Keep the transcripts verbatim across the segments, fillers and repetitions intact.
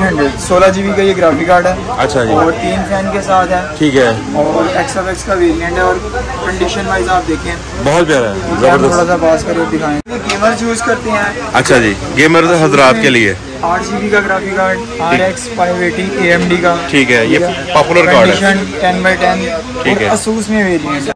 Hundred सोलह GB का ये ग्राफिक कार्ड है। अच्छा जी। और तीन फैन के साथ है। ठीक है। और एक्स एफ एक्स का वेरिएंट है और कंडीशन वाइज आप देखें बहुत प्यारा है, जबरदस्त। थोड़ा सा पास करके दिखाएं। गेमर यूज करते हैं। अच्छा जी, गेमर हजरात के लिए आठ जीबी का graphic card R X five eighty A M D का। ठीक है, ये पॉपुलर कार्ड है। Ten by ten. ठीक है। असूस में variant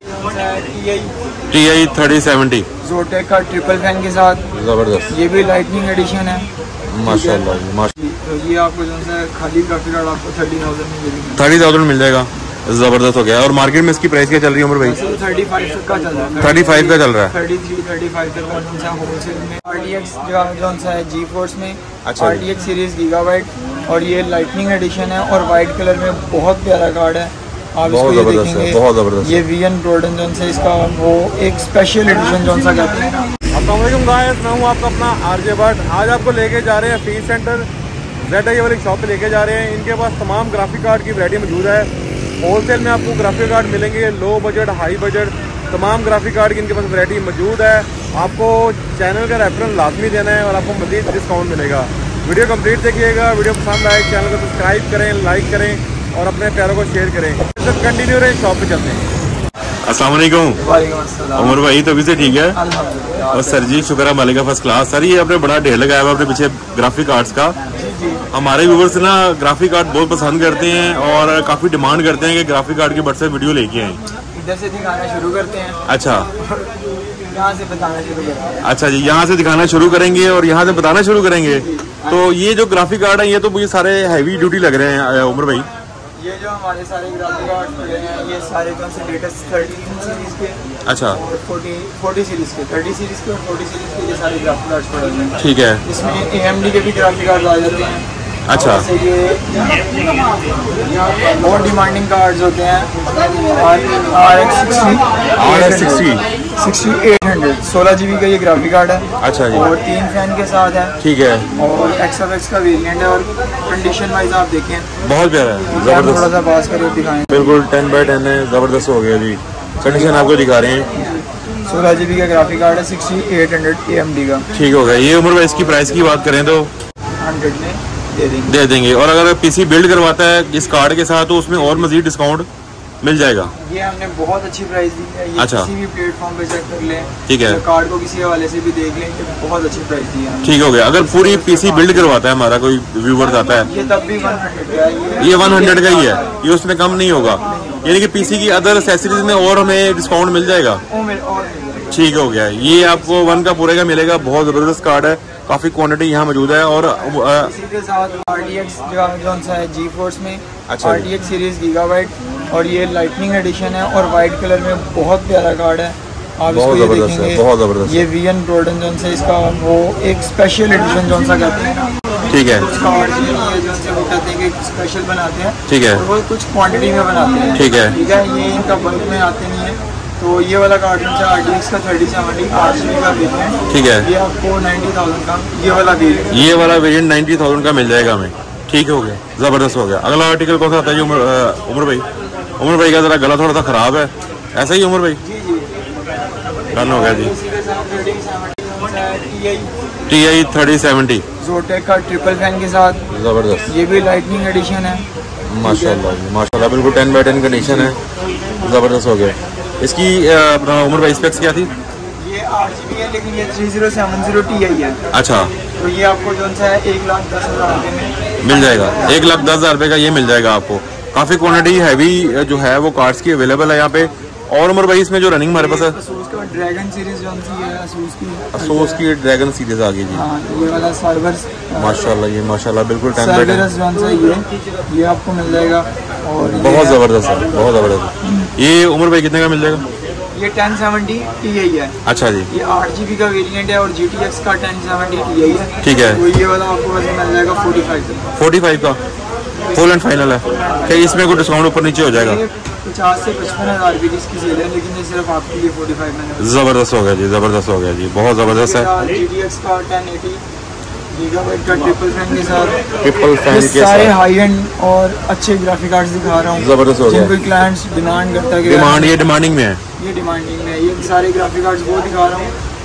T I thirty seventy Zotac का ट्रिपल फैन के साथ, जबरदस्त। ये भी लाइटनिंग एडिशन है माशाल्लाह माशाल्लाह। तो ये आपको जो है खाली ग्राफिक कार्ड आपको थर्टी थाउजेंड में मिलेगा। थर्टी थाउजेंड मिल जाएगा, जबरदस्त हो गया। और मार्केट में इसकी प्राइस क्या चल रही है उमर भाई? थर्टी फाइव तक का चल रहा है। थर्टी फाइव का चल रहा है। थर्टी थ्री थर्टी फाइव तक का जो है होलसेल में। आर टी एक्स जो है जी फोर्स में। अच्छा। R T X series gigabyte और ये लाइटनिंग एडिशन है और वाइट कलर में बहुत प्यारा कार्ड है। आप बहुत इसको ये जबरदस्त है, बहुत जबरदस्त। ये वी एन गोल्डन जोन से इसका वो एक स्पेशल एडिशन जोन सा कहते हैं। अस्सलाम वालेकुम गाइस, मैं हूँ आपका अपना आरजे भट्ट। आज आपको लेके जा रहे हैं फीस सेंटर जेड आई वाली शॉप पे लेके जा रहे हैं। इनके पास तमाम ग्राफिक कार्ड की वैरायटी मौजूद है। होलसेल में आपको ग्राफिक कार्ड मिलेंगे, लो बजट हाई बजट तमाम ग्राफिक कार्ड की इनके पास वैरायटी मौजूद है। आपको चैनल का रेफरेंस लाजमी देना है और आपको मजीद डिस्काउंट मिलेगा। वीडियो कंप्लीट देखिएगा, वीडियो पसंद आए चैनल को सब्सक्राइब करें, लाइक करें और अपने प्यारों को शेयर करें। तो कंटिन्यू रहे, शॉप पे चलते हैं। अस्सलाम वालेकुम उमर भाई, तो अभी से ठीक है? और सर जी शुक्र है मालिक का फर्स्ट क्लास। सर ये आपने बड़ा ढेर लगाया हुआ अपने पीछे ग्राफिक कार्ड्स का। हमारे व्यूवर्स ना ग्राफिक कार्ड बहुत पसंद करते हैं और काफी डिमांड करते हैं कि ग्राफिक कार्ड के बट से वीडियो लेके आए। इधर से दिखाना शुरू करते हैं। अच्छा, यहाँ से बताना शुरू करते हैं। अच्छा जी, यहाँ से दिखाना शुरू करेंगे और यहाँ से बताना शुरू करेंगे। तो ये जो ग्राफिक कार्ड है ये तो मुझे सारे हैवी ड्यूटी लग रहे हैं उमर भाई। ये जो हमारे सारे ग्राफिक कार्ड पड़े हैं ये सारे जो से लेटेस्ट थर्टी सीरीज के। अच्छा। और फोर्टी फोर्टी सीरीज के, थर्टी सीरीज के और फोर्टी सीरीज के ये सारे ग्राफिक कार्ड्स पड़े हैं। ठीक है। इसमें ए एम डी के भी ग्राफिक कार्ड आ जाते हैं। अच्छा। से ये बहुत डिमांडिंग कार्ड्स होते हैं। R X sixty R X sixty sixty eight hundred सोलह जीबी का ये ग्राफिक कार्ड है। अच्छा जी। और तीन फैन के साथ है। ठीक है। और एक्स एफ एक्स का वेरिएंट है और कंडीशन वाइज आप देखें बहुत प्यारा है, जबरदस्त। थोड़ा सा पास करके दिखाएं। बिल्कुल टेन बाई टेन है, जबरदस्त हो गया जी। कंडीशन आपको दिखा रहे हैं। सोलह जीबी का ग्राफिक कार्ड है, sixty eight hundred A M D का। ठीक हो गया। ये उम्र भाई इसकी प्राइस की बात करें तो हंड्रेड में दे देंगे दे देंगे। और अगर पीसी बिल्ड करवाता है इस कार्ड के साथ तो उसमें और मजीद डिस्काउंट मिल जाएगा। ये हमने बहुत अच्छी प्राइस दी है। ये अच्छा। किसी भी प्लेटफॉर्म पे चेक कर लें। ठीक है। कार्ड को किसी हवाले से भी देख लें, ये बहुत अच्छी प्राइस दी है। ठीक हो गया। अगर पूरी पीसी बिल्ड करवाता है हमारा कोई व्यूवर आता है ये तब भी वन हंड्रेड का है। ये वन हंड्रेड का ही है, ये उसमें कम नहीं होगा। यानी कि पीसी की अदर एक्सेसरीज में और हमें डिस्काउंट मिल जाएगा। ठीक हो गया। ये आपको वन का पूरे का मिलेगा। बहुत जबरदस्त कार्ड है, काफी क्वांटिटी यहाँ मौजूद है। और इसी के साथ आर टी एक्स जो है जी फोर्स में। अच्छा। R T X series gigabyte और ये लाइटनिंग एडिशन है और वाइट कलर में बहुत प्यारा कार्ड है। आप इसको ये देखेंगे, बहुत जबरदस्त। ये वी एन गोल्डन जोन से इसका वो एक स्पेशल एडिशन जोन सा कहते हैं। ठीक है। कुछ कार्ड जो से वो कहते हैं कि स्पेशल बनाते हैं। ठीक है। वो कुछ क्वांटिटी में बनाते हैं। ठीक है। ठीक है। ये इनका बल्क में आते नहीं है। तो ये वाला कार्ड है आर टी एक्स का थर्टी सेवेंटी आठ जीबी का वेरिएंट। ठीक है। ये आपको नाइन्टी थाउजेंड का ये वाला वेरिएंट ये वाला वेरिएंट नाइन्टी थाउजेंड का मिल जाएगा हमें। ठीक हो गया, जबरदस्त हो गया। अगला आर्टिकल कौन सा आता है उमर उमर भाई? उमर भाई का जरा गला थोड़ा सा खराब है, ऐसा ही उमर भाई? डन हो गया जी। T I thirty seventy Zotac का ट्रिपल फैन के साथ, जबरदस्त। ये भी लाइटनिंग एडिशन है। माशाल्लाह माशाल्लाह, बिल्कुल टेन बाई टेन कंडीशन है, जबरदस्त हो गया। इसकी अपना उमर भाई स्पेक्स क्या थी? ये आठ जीबी है लेकिन ये three zero seven zero T I है। अच्छा। तो ये आपको जो है एक लाख दस हजार रुपये में मिल जाएगा। एक लाख दस हजार रुपये का ये मिल जाएगा आपको। काफी क्वांटिटी हैवी जो है वो कार्ड्स की अवेलेबल है यहाँ पे। और उमर भाई इसमें जो रनिंग हमारे पास है ड्रैगन सीरीज जो है असूस की असूस की ड्रैगन सीरीज आ गई जी। हाँ, ये वाला सर्वर्स माशाल्लाह, ये माशाल्लाह बिल्कुल टेन बाई टेन ये ये आपको मिल जाएगा। और बहुत जबरदस्त है, बहुत जबरदस्त। ये उमर भाई कितने का मिल जाएगा? ये टेन सेवेंटी टी आई है। अच्छा जी। ये आठ जीबी का वेरिएंट है और जी टी एक्स का टेन सेवेंटी टी आई है। ठीक है। तो ये वाला आपको वैसे मिल जाएगा फोर्टी फाइव का। फोर्टी फाइव का फुल एंड फाइनल है। फिर इसमें कोई डिस्काउंट ऊपर नीचे हो जाएगा? पचास से पचपन हजार रुपये की इसकी सेल है, लेकिन ये सिर्फ आपके लिए फोर्टी फाइव में। जबरदस्त हो गया जी, जबरदस्त हो गया जी, बहुत जबरदस्त है। जी टी एक्स का टेन एटी गीगाबाइट का ट्रिपल फैन के साथ, ट्रिपल फैन के सारे साथ हाई एंड और अच्छे ग्राफिक कार्ड्स दिखा रहा हूँ। जबरदस्त हो गया। जिनको क्लाइंट्स डिमांड करता है, डिमांड ये डिमांडिंग में है, ये डिमांडिंग में है। ये सारे ग्राफिक कार्ड्स वो दिखा रहा हूँ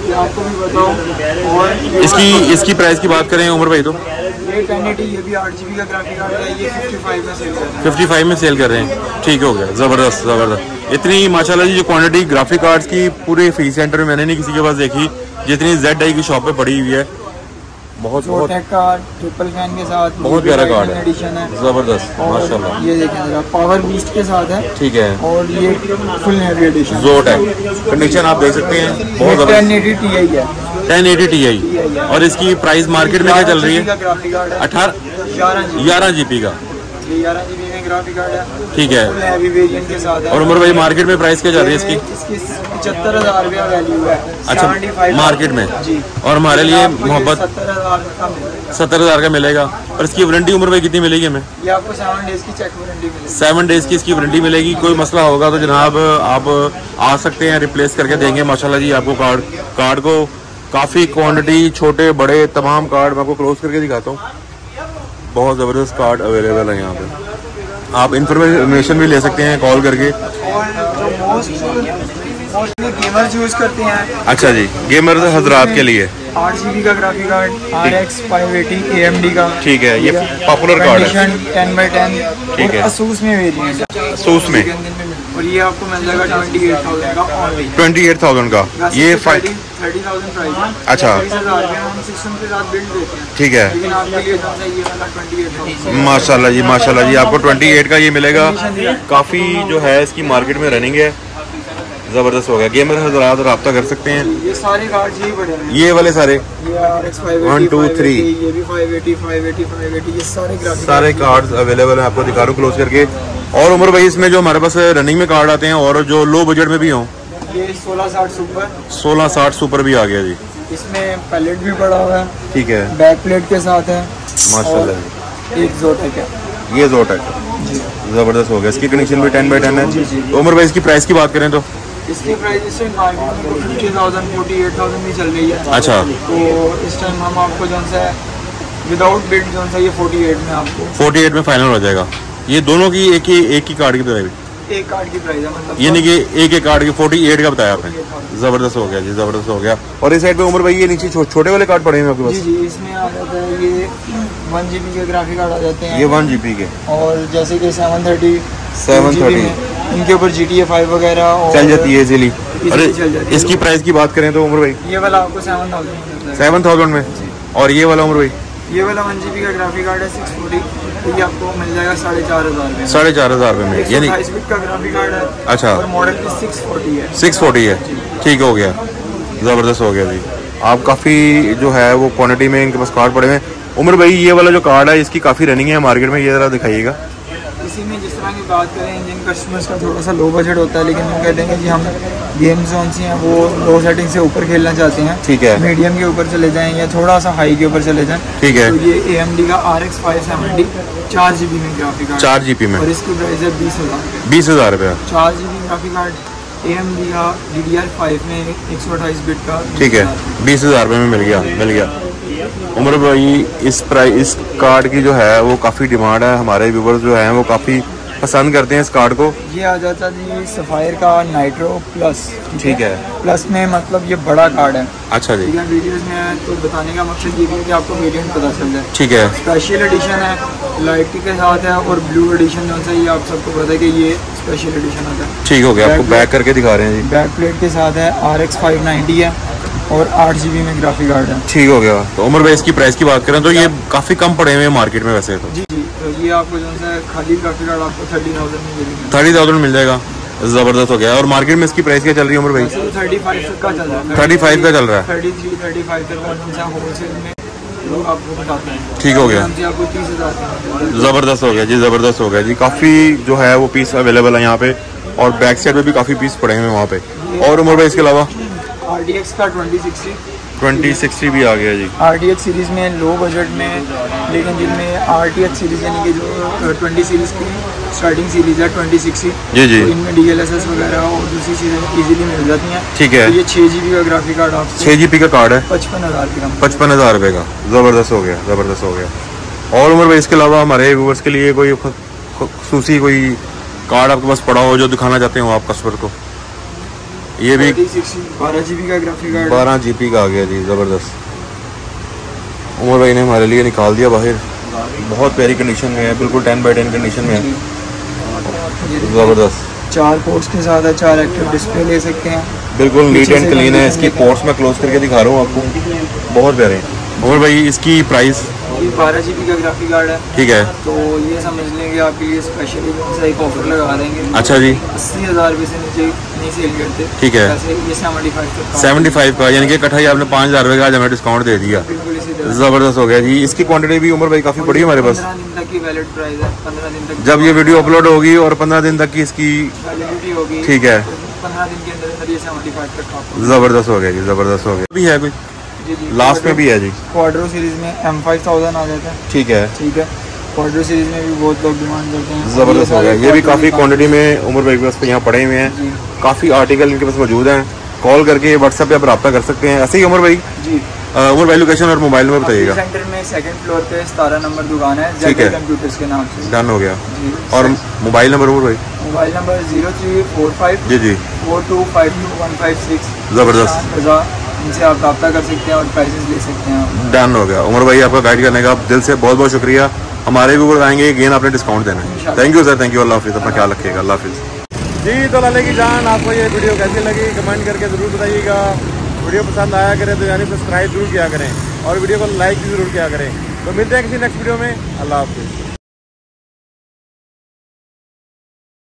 ये आपको भी बताऊँ। और इसकी इसकी प्राइस की बात करें उमर भाई तो ये टेन एटी, ये भी आठ जी बी का ग्राफिक कार्ड है, ये फिफ्टी फाइव में सेल कर रहे हैं। फिफ्टी फाइव में सेल कर रहे हैं, ठीक हो गया, ज़बरदस्त ज़बरदस्त। इतनी माशाल्लाह जी जो क्वांटिटी ग्राफिक कार्ड्स की पूरे फी सेंटर में मैंने नहीं किसी के पास देखी जितनी जेड आई की शॉप पे पड़ी हुई है। बहुत बहुत का ट्रिपल फैन के साथ बहुत प्यारा कार्ड है, एडिशन है, ज़बरदस्त माशाल्लाह। ये देखें जरा, पावर बीस्ट के साथ है, ठीक है, और ये फुल हैवी एडिशन जोट है, कंडीशन आप देख सकते हैं बहुत ज़बरदस्त। टेन एटी टी आई है, टेन एटी टी आई, और इसकी प्राइस मार्केट में क्या चल रही है? अठारह ग्यारह जी पी का ग्यारह जी बी में ग्राफिक कार्ड है, ठीक है, फुल हैवी वेरिएंट के साथ है। और उमर भाई मार्केट में प्राइस क्या चल रही है इसकी? इसकी पचहत्तर हजार रुपया वैल्यू है। अच्छा, मार्केट में जी, और हमारे लिए मोहब्बत सत्तर हजार का मिलेगा। सत्तर हजार का मिलेगा। और इसकी वारंटी उमर भाई कितनी मिलेगी हमें? ये आपको सेवन डेज की चेक वारंटी मिलेगी। सेवन डेज की इसकी वारंटी मिलेगी। कोई मसला होगा तो जनाब आप आ सकते हैं, रिप्लेस करके देंगे माशाल्लाह जी आपको। कार्ड कार्ड को काफ़ी क्वांटिटी, छोटे बड़े तमाम कार्ड मैं आपको क्लोज करके दिखाता हूँ। बहुत ज़बरदस्त कार्ड अवेलेबल है यहाँ पे, आप इंफॉर्मेशन भी ले सकते हैं कॉल करके। और जो मोस्ट मोस्टली गेमर्स यूज करते हैं। अच्छा जी, गेमर हजरात के लिए आठ जी बी का graphic card, R X five eighty A M D का, ठीक है, ये पॉपुलर कार्ड है, टेन बाई टेन, ठीक है, असूस में वेरिएंट है, असूस में, और ये आपको मिल जाएगा ट्वेंटी एट थाउजेंड का ऑनली, ट्वेंटी एट थाउजेंड का। ये थर्टी थाउजेंड प्राइस है। अच्छा, हम सिस्टम के साथ बिल्ड देते हैं, ठीक है, लेकिन आपके लिए जो है ये वाला ट्वेंटी एट थाउजेंड। माशाल्लाह जी माशाल्लाह जी आपको ट्वेंटी एट का ये मिलेगा। काफ़ी जो है इसकी मार्केट में रनिंग है, ज़बरदस्त हो गया। गेमर हजरात रब्ता कर सकते हैं। ये सारे कार्ड यही पड़े हैं, ये वाले सारे ये R X five one two three, ये भी five eighty, five eighty, five eighty, ये सारे ग्राफिक सारे कार्ड्स अवेलेबल हैं, आपको दिखा रहा हूँ क्लोज करके। और उमर भाई इसमें जो हमारे पास रनिंग में कार्ड आते हैं और जो लो बजट में भी हों, ये सोलह साठ सुपर, सोलह साठ सुपर भी आ गया जी। इसमें पैलेट भी पड़ा हुआ है, ठीक है, बैक प्लेट के साथ है माशाल्लाह। एक जोटेक है, ये जोटेक ज़बरदस्त हो गया। इसकी कंडीशन भी टेन बाई टेन है। तो उमर भाई इसकी प्राइस की बात करें तो इसकी प्राइस इस टाइम मार्केट में fifty thousand forty eight thousand भी चल रही है। अच्छा, तो इस टाइम हम आपको जो सा विदाउट बिल्ड जो सा ये फोर्टी एट में आपको फोर्टी एट में फाइनल हो जाएगा। ये दोनों की एक ही एक ही कार्ड की प्राइस, एक कार्ड की प्राइस है, मतलब यानी कि एक एक कार्ड की फोर्टी एट का बताया आपने। ज़बरदस्त हो गया जी, ज़बरदस्त हो गया। और इस साइड पे उमर भाई ये नीचे छो, छोटे वाले कार्ड पड़े हैं आपके पास? जी जी, इसमें आ जाता है ये वन जी बी के ग्राफिक कार्ड आ जाते हैं, ये वन जी पी के, और जैसे कि सेवन थर्टी सेवन थर्टी इनके ऊपर जी टी ए फाइव वगैरह चल जाती है इजीली। अरे चल जाती है। इसकी प्राइस की बात करें तो उमर भाई ये वाला आपको सेवन थाउजेंड सेवन थाउजेंड में, और ये वाला उमर भाई ये वाला वन जी बी का ग्राफिक कार्ड है सिक्स फोर्टी, ये आपको मिल जाएगा साढ़े चार हजार में, साढ़े चार हजार रुपये में, यानी अट्ठाईस बिट का ग्राफिक कार्ड है। अच्छा, और मॉडल की सिक्स फोर्टी है, सिक्स फोर्टी है, ठीक हो गया, ज़बरदस्त हो गया जी। आप काफ़ी जो है वो क्वांटिटी में इनके पास कार्ड पड़े हुए हैं। उमर भाई ये वाला जो कार्ड है इसकी काफ़ी रनिंग है मार्केट में, ये ज़रा दिखाइएगा। इसी में जिस तरह की बात करें, जिन कस्टमर्स का थोड़ा सा लो बजट होता है, लेकिन वो कहते हैं कि जी हम गेम जोन से हैं वो लो सेटिंग से ऊपर खेलना चाहते हैं, ठीक है, मीडियम के ऊपर चले जाएं या थोड़ा सा हाई के ऊपर चले जाएं, ठीक है, तो ये ए एम डी का आर एक्स फाइव सेवेंटी चार जी बी में ग्राफिक कार्ड, चार जी बी में, और इसकी प्राइस है बीस हज़ार बीस हज़ार रुपये, चार G B graphic card A M D का डी डी आर फाइव में एक सौ अट्ठाईस बिट का, ठीक है, बीस हज़ार रुपये में मिल गया मिल गया उमर भाई इस प्राइस इस कार्ड की जो है वो काफ़ी डिमांड है, हमारे व्यूवर्स जो हैं वो काफ़ी पसंद करते हैं इस कार्ड को। ये आ जाता जी सफायर का नाइट्रो प्लस, ठीक है, प्लस में मतलब ये बड़ा कार्ड है। अच्छा जी, वीडियोस में तो बताने का मकसद ये है कि आपको वेरिएंट पता चल जाए, ठीक है, स्पेशल एडिशन है, लाइट के साथ है, और ब्लू एडिशन जो है ये आप सबको पता है कि ये स्पेशल एडिशन आता है। ठीक हो गया, आपको बैक करके दिखा रहे हैं जी, बैक प्लेट के साथ है, आर एक्स फाइव नाइन्टी है, और आठ जी बी में ग्राफिक कार्ड है। ठीक हो गया। तो उमर भाई इसकी प्राइस की बात करें तो ये काफ़ी कम पड़े हुए हैं मार्केट में वैसे तो। जी जी, तो ये आपको जो है खाली ग्राफिक कार्ड आपको थर्टी थाउजेंड में मिलेगा, थर्टी थाउजेंड मिल जाएगा, ज़बरदस्त हो गया। और मार्केट में इसकी प्राइस क्या चल रही है उमर भाई? थर्टी फाइव तक का चल रहा है, थर्टी फाइव का चल रहा है, थर्टी थ्री थर्टी फाइव तक का होलसेल में लोग आपको बताते हैं। ठीक हो गया, आपको तीस हज़ार ज़बरदस्त हो गया जी, ज़बरदस्त हो गया जी। काफ़ी जो है वो पीस अवेलेबल है यहाँ पे, और बैक साइड में भी काफ़ी पीस पड़े हैं वहाँ पे। और उमर भाई इसके अलावा आर डी एक्स का ट्वेंटी सिक्सटी ट्वेंटी सिक्सटी भी आ गया जी, आर टी एक्स सीरीज़ में लो बजट में, लेकिन जिनमें आर टी एक्स सीरीज़ यानी कि जो ट्वेंटी सीरीज़ की स्टार्टिंग सीरीज़ है ट्वेंटी सिक्सटी, जी जी, तो इनमें डी एल एस एस वगैरह और दूसरी चीज़ें इजीली मिल जाती हैं, ठीक है। तो ये छः जी बी का ग्राफिक कार्ड आपको छः जी बी का कार्ड है पचपन हज़ार का, पचपन हज़ार रुपये का, ज़बरदस्त हो गया, ज़बरदस्त हो गया। और उमर भाई इसके अलावा हमारे व्यूवर्स के लिए कोई खुसूसी कोई कार्ड आपके पास पड़ा हो जो दिखाना चाहते हो आप कस्टमर को? ये भी बारह जी बी का ग्राफिक कार्ड, बारह जी बी का आ गया जी, ज़बरदस्त। उमर भाई ने हमारे लिए निकाल दिया बाहर, बहुत प्यारी कंडीशन में है, बिल्कुल टेन बाई टेन कंडीशन में है, ज़बरदस्त। चार पोर्ट्स के साथ है, चार एक्टिव डिस्प्ले ले सकते हैं, बिल्कुल नीट एंड क्लीन है। इसकी पोर्ट्स में क्लोज करके दिखा रहा हूँ आपको, बहुत प्यारे हैं। उमर भाई इसकी प्राइस ये बारह जी बी का ग्राफिक कार्ड है, ठीक है, तो ये समझ लेंगे आपके लिए स्पेशली सा एक ऑफर लगा देंगे। अच्छा जी, अस्सी हज़ार रुपये से नीचे नहीं सेल करते, ठीक है। वैसे ये सेवेंटी फाइव तक सेवेंटी फाइव का, यानी कि इकट्ठा ही आपने पाँच हज़ार रुपये का आज हमें डिस्काउंट दे दिया, बिल्कुल इसी तरह। ज़बरदस्त हो गया जी। इसकी क्वांटिटी भी उमर भाई काफ़ी बड़ी है हमारे पास, पंद्रह दिन तक की वैलिड प्राइस है, पंद्रह दिन तक जब ये वीडियो अपलोड होगी और पंद्रह दिन तक की इसकी वैलिडिटी होगी, ठीक है, पंद्रह दिन के अंदर अंदर ये सेवेंटी फाइव तक आपको ज़बरदस्त हो गया जी, ज़बरदस्त हो गया। भी है कुछ जी जी लास्ट में भी है जी, क्वाड्रो सीरीज में एम फाइव थाउजेंड आ जाता है, ठीक है, ठीक है। क्वाड्रो सीरीज में भी बहुत लोग डिमांड करते हैं, ज़बरदस्त हो गया। ये भी काफ़ी क्वांटिटी में उमर भाई के पास यहाँ पड़े हुए हैं, जी काफ़ी आर्टिकल इनके पास मौजूद हैं। कॉल करके व्हाट्सएप पे आप रब्ता कर सकते हैं। ऐसे ही उमर भाई, जी उमर भाई लोकेशन और मोबाइल नंबर बताइएगा। सेंटर में सेकंड फ्लोर पे सतारह नंबर दुकान है, ठीक है, कंप्यूटर्स के नाम से। डन हो गया। जी और मोबाइल नंबर उमर भाई? Mobile number zero three four five जी जी four two five two one five six, ज़बरदस्त। इनसे आप रब्ता कर सकते हैं और प्राइसेस ले सकते हैं। डन हो गया। उमर भाई आपका गाइड करने का दिल से बहुत बहुत शुक्रिया। हमारे भी आएंगे गेन आपने डिस्काउंट देना है। Thank you sir, thank you. अल्लाह हाफिज़, अपना ख्याल रखिएगा। अल्लाह हाफिज़ जी। तो लाले की जान, आपको ये वीडियो कैसी लगी कमेंट करके ज़रूर बताइएगा। वीडियो पसंद आया करें तो यानी सब्सक्राइब जरूर किया करें और वीडियो को लाइक भी ज़रूर किया करें। तो मिलते हैं किसी नेक्स्ट वीडियो में। अल्लाह हाफिज़।